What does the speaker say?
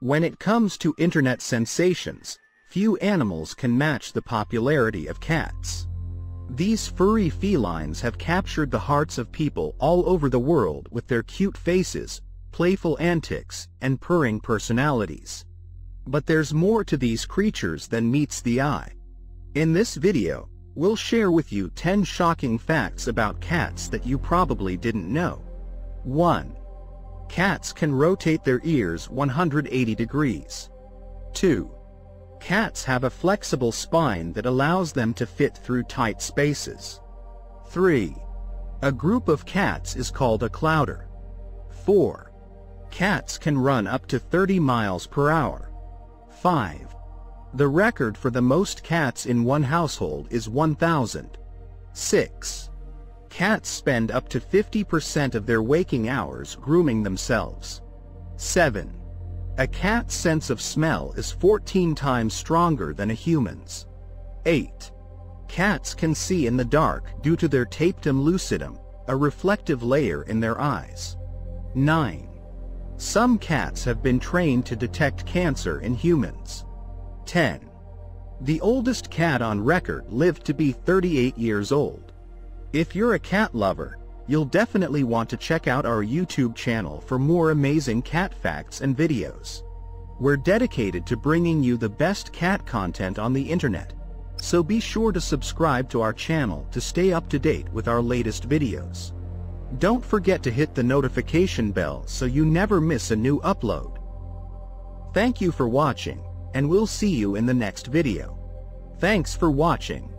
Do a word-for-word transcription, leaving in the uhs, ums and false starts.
When it comes to internet sensations, few animals can match the popularity of cats. These furry felines have captured the hearts of people all over the world with their cute faces, playful antics, and purring personalities. But there's more to these creatures than meets the eye. In this video, we'll share with you ten shocking facts about cats that you probably didn't know. one. Cats can rotate their ears one hundred eighty degrees. two. Cats have a flexible spine that allows them to fit through tight spaces. three. A group of cats is called a clowder. four. Cats can run up to thirty miles per hour. five. The record for the most cats in one household is one thousand. six. Cats spend up to fifty percent of their waking hours grooming themselves. seven. A cat's sense of smell is fourteen times stronger than a human's. eight. Cats can see in the dark due to their tapetum lucidum, a reflective layer in their eyes. nine. Some cats have been trained to detect cancer in humans. ten. The oldest cat on record lived to be thirty-eight years old. If you're a cat lover, you'll definitely want to check out our YouTube channel for more amazing cat facts and videos. We're dedicated to bringing you the best cat content on the internet, so be sure to subscribe to our channel to stay up to date with our latest videos. Don't forget to hit the notification bell so you never miss a new upload. Thank you for watching, and we'll see you in the next video. Thanks for watching.